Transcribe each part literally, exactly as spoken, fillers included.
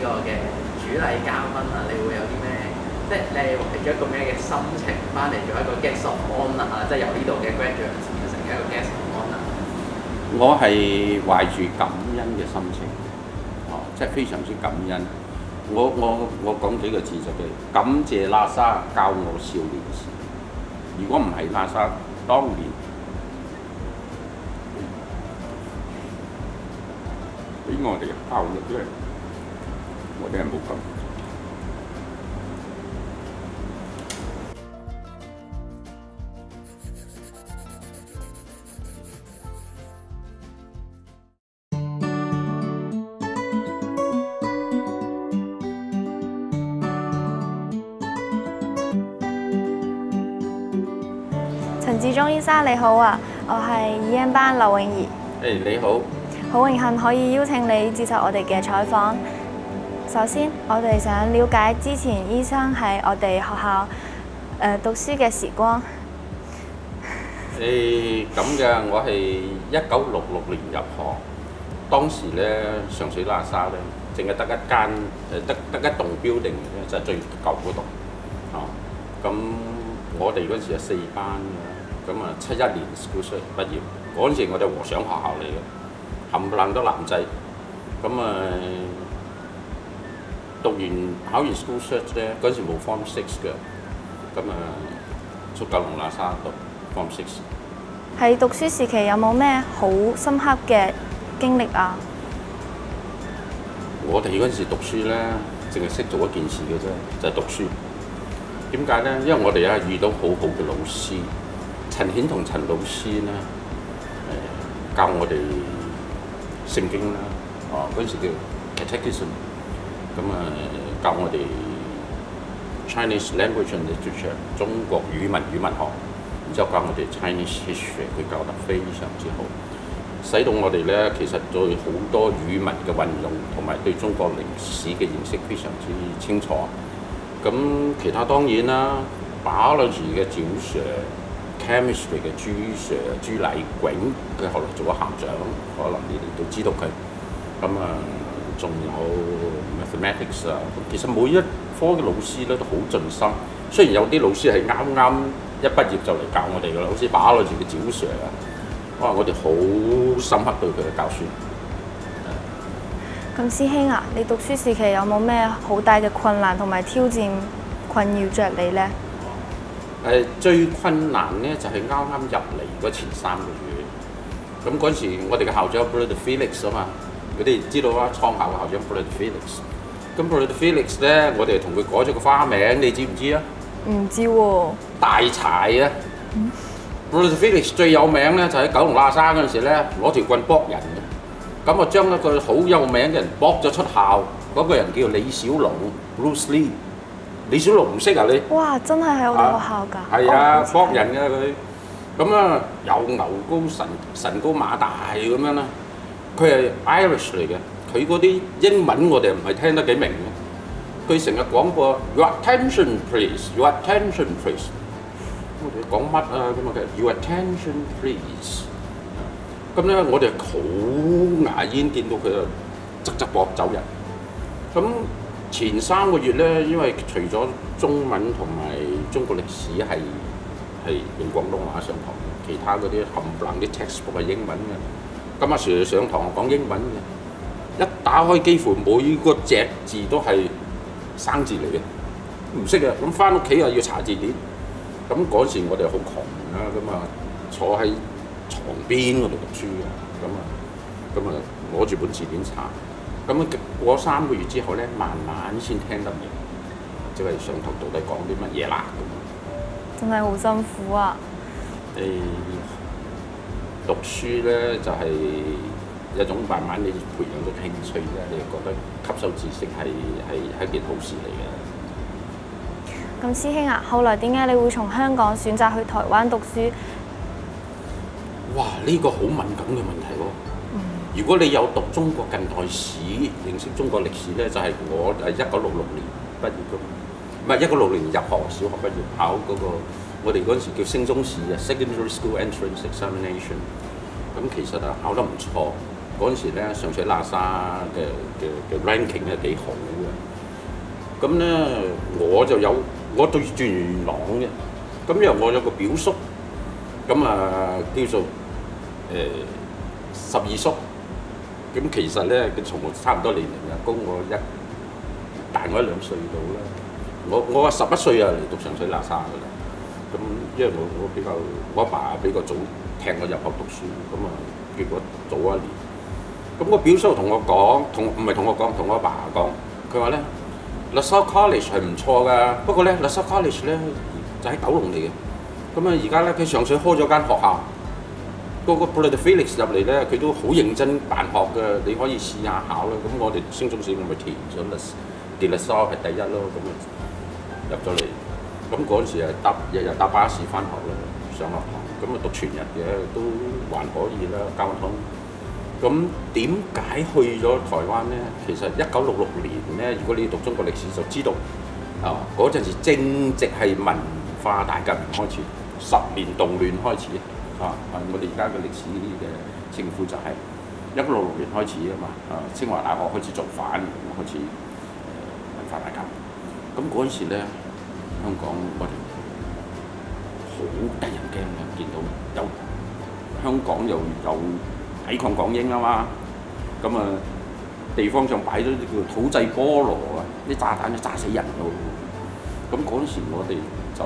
個嘅主禮嘉賓啊，你會有啲咩？即係你係懷咗一個咩嘅心情翻嚟做一個 guest of honour 啊？即係由呢度嘅 graduates 變成一個 guest of honour。 我係懷住感恩嘅心情，哦，即係非常之感恩。我我我講幾個字就係感謝喇沙教我少年時。如果唔係喇沙當年俾我哋教育咧，我哋係冇咁。 陳志忠醫生你好啊，我係二 N 班劉詠儀。 誒、hey, 你好， 好榮幸可以邀請你接受我哋嘅採訪。首先，我哋想了解之前醫生喺我哋學校誒、呃、讀書嘅時光。 誒咁嘅，我係一九六六年入學，當時咧上水喇沙咧，淨係得一間誒得得一棟 building 嘅啫，就係最舊嗰棟。哦，咁我哋嗰陣時係四班嘅，咁啊七一年 school cert 畢業，嗰陣時我哋和尚學校嚟嘅，冚唪唥都男仔，咁啊讀完考完 school cert 咧，嗰陣時冇 form six 嘅，咁啊出九龍喇沙讀 form six。 喺讀書時期有冇咩好深刻嘅經歷啊？ 我哋嗰陣時讀書咧，淨係識做一件事嘅啫，就係讀書。點解咧？因為我哋啊遇到好好嘅老師，陳顯同陳老師咧，誒教我哋聖經啦，哦嗰陣時叫 Catechism， 咁啊教我哋 Chinese Language and Literature 中國語文語文學，然之後教我哋 Chinese History， 佢教得非常之好，使到我哋咧其實對好多語文嘅運用同埋對中國歷史嘅認識非常之清楚。咁其他當然啦 ，biology 嘅趙 Sir、chemistry 嘅朱 Sir、朱禮炯，佢後來做咗校長，可能你哋都知道佢。咁啊，仲有 mathematics 啊，其實每一科嘅老師咧都好盡心。雖然有啲老師係啱啱一畢業就嚟教我哋㗎啦，好似 biology 嘅趙 Sir 啊，哇！我哋好深刻對佢嘅教書。 咁師兄啊，你讀書時期有冇咩好大嘅困難同埋挑戰困擾着你呢？ 誒最困難咧就係啱啱入嚟嗰前三個月，咁嗰陣時我哋嘅校長 Brother Felix 啊嘛，你哋知道啊，創校嘅校長 Brother Felix。咁 Brother Felix 咧，我哋同佢改咗個花名，你知唔知啊？ 唔知喎。 大柴啊！ 嗯、 Brother Felix 最有名咧就喺九龍喇沙嗰陣時咧，攞條棍搏人嘅。咁我將一個好有名嘅人搏咗出校，嗰、那個人叫李小龍 Bruce Lee。李小龍唔識啊你？ 哇！真係喺我哋學校㗎。 係啊，搏、哦、人嘅佢。咁啊，有牛高神神高馬大咁樣啦。佢係 Irish 嚟嘅，佢嗰啲英文我哋唔係聽得幾明嘅。佢成日講過 Your attention please, Your attention please。我哋講乜啊？咁啊嘅 Your attention please。咁咧，我哋好牙煙，見到佢就側側膊走人。咁前三個月咧，因為除咗中文同埋中國歷史係係用廣東話上堂，其他嗰啲冚唪唥啲 textbook 係英文嘅。咁阿 Sir 上堂講英文嘅，一打開幾乎每個隻字都係生字嚟嘅，唔識嘅。咁翻屋企又要查字典。咁嗰時我哋好窮啦，咁啊坐喺床邊嗰度讀書嘅，咁啊，咁啊攞住本字典查，咁啊過三個月之後咧，慢慢先聽得明，即係上堂到底講啲乜嘢啦咁。 真係好辛苦啊！ 誒、欸，讀書咧就係、是、一種慢慢你培養到興趣咧，你就覺得吸收知識係係係一件好事嚟嘅。 咁師兄啊，後來點解你會從香港選擇去台灣讀書？ 哇！呢、這個好敏感嘅問題喎。嗯、如果你有讀中國近代史、認識中國歷史咧，就係、是、我係一九六六年畢業嘅，唔係一九六零年入學，小學畢業考嗰、那個，我哋嗰陣時叫升中試啊 ，Secondary School Entrance Examination。咁其實啊考得唔錯，嗰嗰陣時咧上水喇沙嘅嘅嘅 ranking 咧幾好嘅。咁咧我就有我對住元朗嘅，咁因為我有個表叔，咁啊叫做誒、呃、十二叔。咁其實咧，佢同我差唔多年齡啊，高我一大我一兩歲到啦。我我十一歲啊嚟讀上水喇沙㗎啦。咁因為我我比較我阿爸比較早踢我入學讀書，咁啊結果早一年。咁我表叔同我講，同唔係同我講，同我阿爸講，佢話咧 LaSalle College 係唔錯㗎，不過咧 LaSalle College 咧就喺九龍嚟嘅。咁啊而家咧佢上水開咗間學校。個個 Brother Felix 入嚟咧，佢都好認真辦學嘅，你可以試下考啦。咁我哋升中試我咪填咗 De La Salle 係第一咯，咁啊入咗嚟。咁嗰陣時係搭日日搭巴士翻學啦，上落堂。咁啊讀全日嘅都還可以啦，交通。咁點解去咗台灣咧？其實一九六六年咧，如果你讀中國歷史就知道，啊嗰陣時正值係文化大革命開始，十年動亂開始。啊！我哋而家嘅歷史嘅稱呼就係一九六六年開始啊嘛，啊清華大學開始造反，開始誒、呃、文化大革命。咁嗰陣時咧，香港我哋好得人驚嘅，見到有香港又有抵抗港英啊嘛，咁啊地方上擺咗啲叫土製菠蘿啊，啲炸彈都炸死人咯。咁嗰陣時我哋就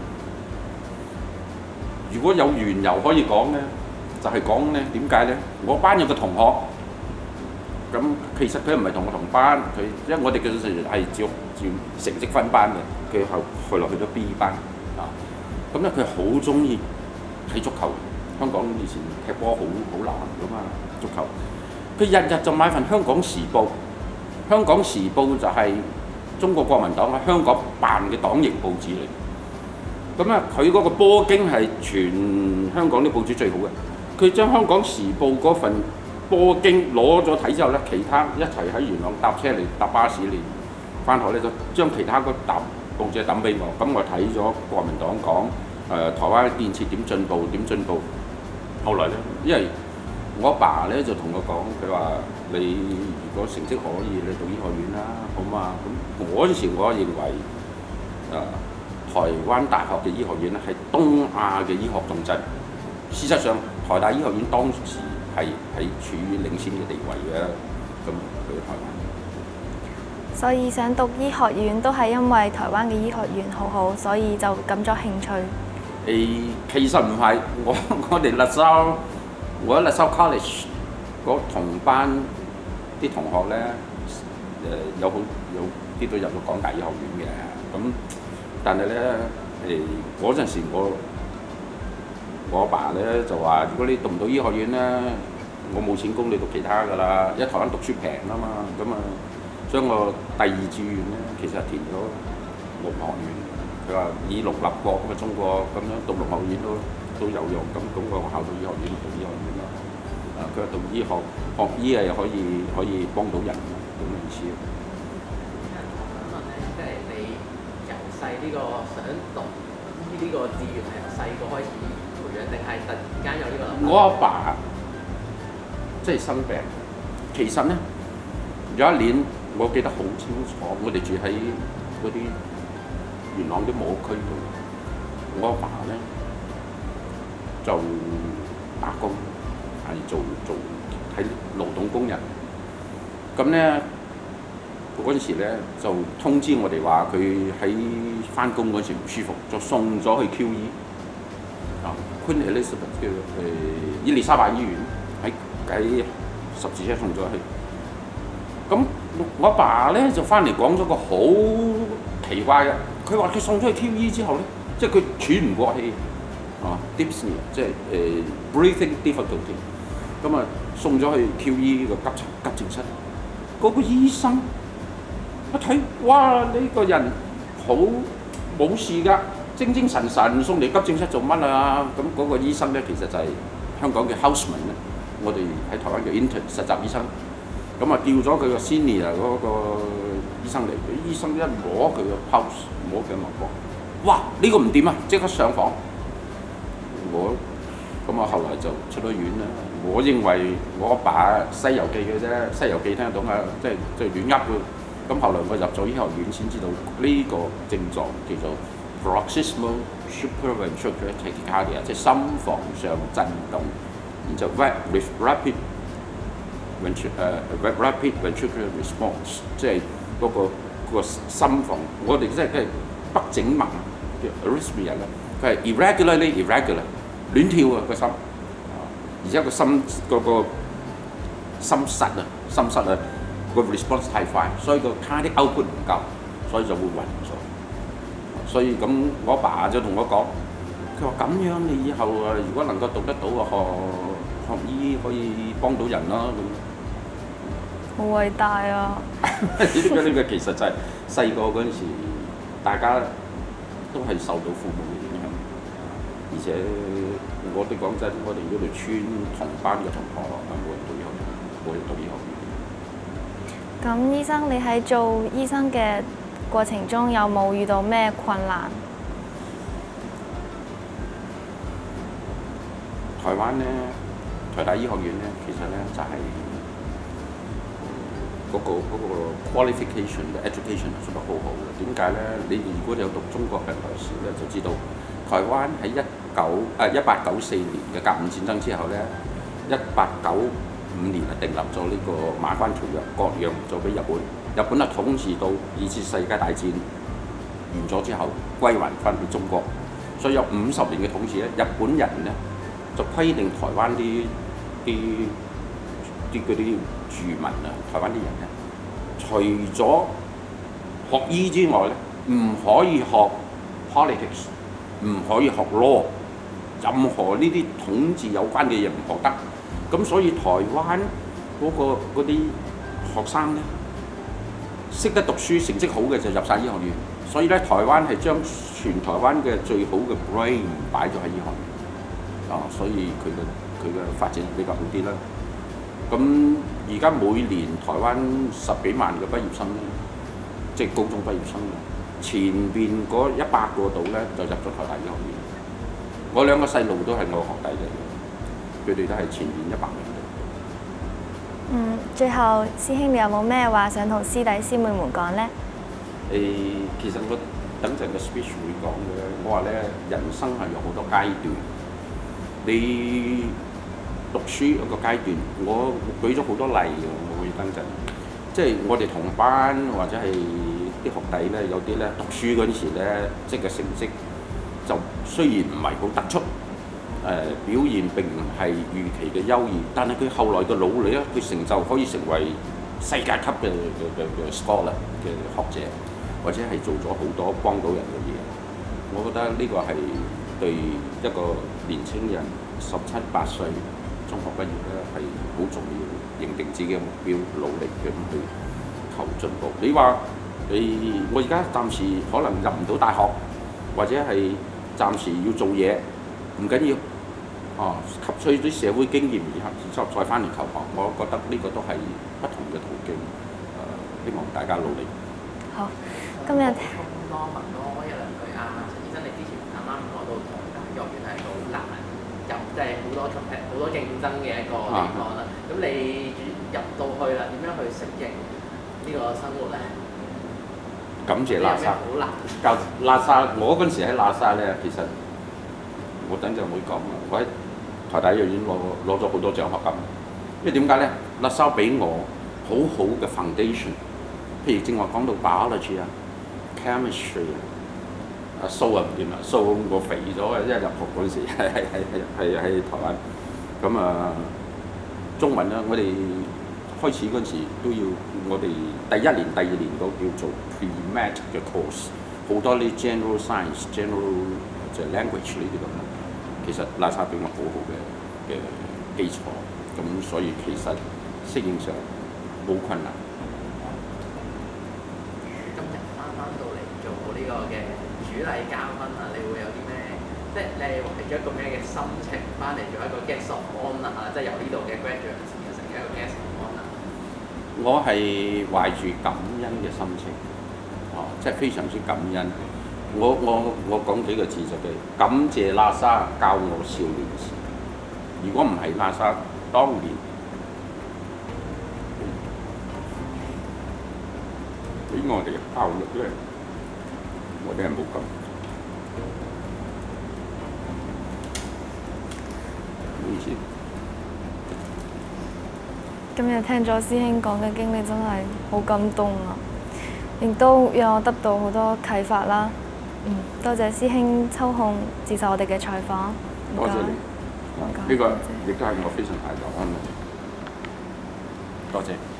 如果有緣由可以講咧，就係講咧點解咧？我班有個同學，咁其實佢唔係同我同班，佢因為我哋嘅係照照成績分班嘅，佢後後來去咗 B 班啊。咁咧佢好中意睇足球，香港以前踢波好好難噶嘛，足球。佢日日就買份《香港時報》，《香港時報》就係中國國民黨喺香港辦嘅黨營報紙嚟。咁啊，佢嗰個波經係全香港啲報紙最好嘅。佢將《香港時報》嗰份波經攞咗睇之後咧，其他一齊喺元朗搭車嚟搭巴士嚟翻學咧，就將其他嗰沓報紙抌俾我。咁我睇咗國民黨講誒、呃、台灣建設點進步點進步。後來咧，因為我阿爸咧就同我講，佢話你如果成績可以，你讀醫學院啦，好嘛？咁嗰陣時我認為誒。呃台灣大學嘅醫學院咧係東亞嘅醫學重鎮，事實上台大醫學院當時係喺處於領先嘅地位嘅，咁去咗台灣。 所以想讀醫學院都係因為台灣嘅醫學院好好，所以就感咗興趣。 誒，其實唔係，我我哋 LaSalle，我喺 LaSalle College 嗰同班啲同學咧，誒有好有啲都入咗港大醫學院嘅，咁。但係咧，誒嗰陣時我我阿爸咧就話：如果你讀唔到醫學院咧，我冇錢供你讀其他㗎啦，因為台灣讀書平啊嘛，咁啊，所以我第二志願咧其實係填咗農學院。佢話以農立國咁啊，中國咁樣讀農學院都都有用，咁咁我考到醫學院讀醫學院咯。啊，佢話讀醫學學醫啊，又可以可以幫到人咁嘅意思。 細呢個想讀呢呢個志願係由細個開始培養，定係突然間有呢個諗法？ 我阿爸即係生病，其實咧有一年我記得好清楚，我哋住喺嗰啲元朗啲冇區度，我阿爸咧就打工，係做做係勞動工人，咁咧。嗰陣時咧就通知我哋話佢喺翻工嗰時唔舒服，就送咗去 Q E 啊 Queen Elizabeth 嘅誒伊利沙伯醫院，喺喺十字車送咗去。咁我阿爸咧就翻嚟講咗個好奇怪嘅，佢話佢送咗去 Q E 之後咧，即係佢喘唔過氣啊 dyspnea 即係誒、呃、breathing difficulty，咁啊送咗去 Q E 個急急症室，嗰、嗰個醫生。一睇，哇！呢、這個人好冇事㗎，精精神神送嚟急症室做乜啊？咁嗰個醫生咧，其實就係香港嘅 houseman 咧，我哋喺台灣嘅 intern 實習醫生。咁啊，調咗佢個 senior 嗰個醫生嚟，醫生一摸佢個 pulse，摸佢脈搏，哇！呢、這個唔掂啊，即刻上房。我咁啊，後來就出咗院啦， 我認為我阿爸《西遊記》嘅啫，《西遊記》聽得懂啊，即係即係亂噏嘅。咁後來我入咗醫學院先知道呢個症狀叫做 paroxysmal supraventricular tachycardia， 即係心房上震動，然就 with rapid ventric 誒 rapid ventricular response， 即係嗰個嗰個心房，我哋即係即係不整脈叫 arrhythmia 啦，佢係 irregularly irregular 亂跳啊個心，而且個心嗰個心室啊心室啊個 response 太快，所以個 cardiac output 唔夠，所以就會暈咗。所以咁我阿爸就同我講，佢話咁樣你以後啊，如果能夠讀得到啊，學學醫可以幫到人啦咁。 好偉大啊！ 呢個呢個其實就係細個嗰陣時，大家都係受到父母嘅影響，而且我哋講真，我哋嗰條村同班嘅同學啊，冇人讀醫學院，冇人讀醫學院。 咁醫生，你喺做醫生嘅過程中有冇遇到咩困難？ 台灣咧，台大醫學院咧，其實咧就係、是。嗰、那個嗰、那個 qualification 嘅 education 做得好好嘅。點解咧？你如果你有讀中國嘅歷史咧，就知道台灣喺一九誒一八九四年嘅甲午戰爭之後咧，一八九五年啊訂立咗呢個馬關條約，割讓咗俾日本。日本啊統治到二次世界大戰完咗之後，歸還翻去中國。所以有五十年嘅統治咧，日本人咧就規定台灣啲啲啲嗰啲住民啊，台灣啲人咧，除咗學醫之外咧，唔可以學 politics， 唔可以學 law， 任何呢啲統治有關嘅嘢唔學得。咁所以台灣嗰、嗰個嗰啲學生咧，識得讀書、成績好嘅就入晒醫學院。所以咧，台灣係將全台灣嘅最好嘅 brain 擺咗喺醫學院。啊，所以佢嘅佢嘅發展比較好啲啦。咁而家每年台灣十幾萬嘅畢業生咧，即係高中畢業生，前邊嗰一百個度咧就入咗台大醫學院。我兩個細路都係我學弟嚟嘅，佢哋都係前邊一百名嘅。 嗯，最後師兄你有冇咩話想同師弟師妹們講咧？ 誒，其實我等陣嘅 speech 會講嘅，我話咧人生係有好多階段，你讀書一個階段，我舉咗好多例嘅，我會等陣。即係我哋同班或者係啲學弟咧，有啲咧讀書嗰陣時咧，即係成績就雖然唔係好突出，誒、呃、表現並唔係預期嘅優異，但係佢後來嘅努力咧，佢成就可以成為世界級嘅嘅嘅嘅 scholar 嘅學者，或者係做咗好多幫到人嘅嘢。我覺得呢個係對一個年青人十七八歲中學畢業咧係好重要，認定自己嘅目標，努力咁去求進步。你話你我而家暫時可能入唔到大學，或者係暫時要做嘢，唔緊要，哦、啊，吸取啲社會經驗，然後再翻嚟求學，我覺得呢個都係不同嘅途徑。誒、呃，希望大家努力。 好，今日多問多一兩句啊，陳醫生，你之前啱啱講到台大醫學院係好難入，即係好多好多競爭嘅一個地方啦。咁、啊、你入到去啦，點樣去適應呢個生活咧？ 感謝喇沙。 好難。 教喇沙，我嗰陣時喺喇沙咧，其實我等陣會講啊。我喺台大醫學院攞攞咗好多獎學金，因為點解咧？喇沙俾我好好嘅 foundation， 譬如正話講到 biology 啊、chemistry 啊，啊數啊唔掂啦，數我肥咗嘅，因為入學嗰陣時係係係係喺台灣。咁啊，中文咧，我哋開始嗰陣時都要，我哋第一年、第二年都叫做 pre-med 嘅 course， 好多啲 general science、general 就 language 呢啲咁啦。其實喇沙俾我好好嘅嘅基礎，咁所以其實適應上冇困難。 今日翻翻到嚟做呢個嘅主禮嘉賓啊，你會有啲咩？即係你係懷咗一個咩嘅心情翻嚟做一個 guest of honour 啊？即係由呢度嘅 graduate 變成一個 guest of honour。 我係懷住感恩嘅心情，哦，即係非常之感恩。我我我講幾個字就係感謝喇沙教我少年時。如果唔係喇沙， 當年俾我哋效率咧，我哋係冇咁。唔好意思。 今日聽咗師兄講嘅經歷真係好感動啊！亦都讓我得到好多啟發啦。嗯，多謝師兄抽空接受我哋嘅採訪。 多謝你，呢個亦都係我非常大嘅安慰。多謝。